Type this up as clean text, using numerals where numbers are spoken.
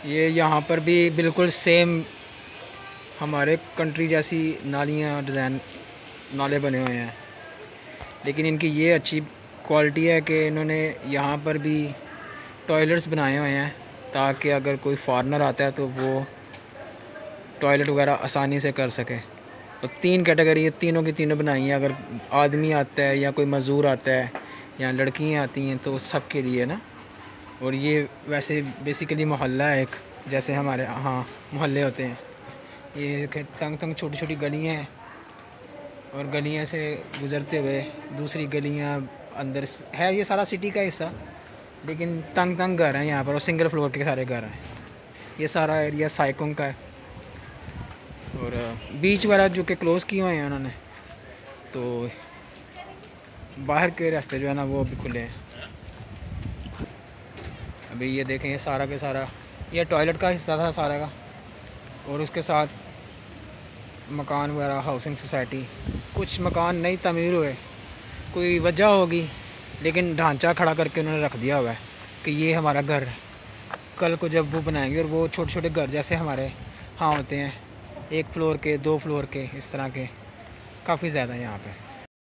ये यहाँ पर भी बिल्कुल सेम हमारे कंट्री जैसी नालियाँ डिज़ाइन नाले बने हुए हैं, लेकिन इनकी ये अच्छी क्वालिटी है कि इन्होंने यहाँ पर भी टॉयलेट्स बनाए हुए हैं ताकि अगर कोई फॉरेनर आता है तो वो टॉयलेट वगैरह आसानी से कर सके। तो 3 कैटेगरी है, तीनों की तीनों बनाई हैं। अगर आदमी आता है या कोई मज़दूर आता है या लड़कियाँ आती हैं तो सब के लिए ना। और ये वैसे बेसिकली मोहल्ला है एक, जैसे हमारे यहाँ मोहल्ले होते हैं। ये तंग तंग छोटी छोटी गलियाँ हैं और गलियाँ से गुज़रते हुए दूसरी गलियाँ अंदर है। ये सारा सिटी का हिस्सा, लेकिन तंग तंग घर हैं यहाँ पर और सिंगल फ्लोर के सारे घर हैं। ये सारा एरिया साइकोंग का है और बीच वाला जो कि क्लोज़ किए हुए हैं उन्होंने, तो बाहर के रास्ते जो है ना वो अभी खुले हैं। अभी ये देखें, ये सारा के सारा ये टॉयलेट का हिस्सा था सारा का, और उसके साथ मकान वगैरह, हाउसिंग सोसाइटी। कुछ मकान नहीं तमीर हुए, कोई वजह होगी, लेकिन ढांचा खड़ा करके उन्होंने रख दिया हुआ है कि ये हमारा घर है। कल को जब वो बनाएंगे, और वो छोटे छोटे घर जैसे हमारे हाँ होते हैं, 1 फ्लोर के, 2 फ्लोर के, इस तरह के काफ़ी ज़्यादा है यहाँ पे।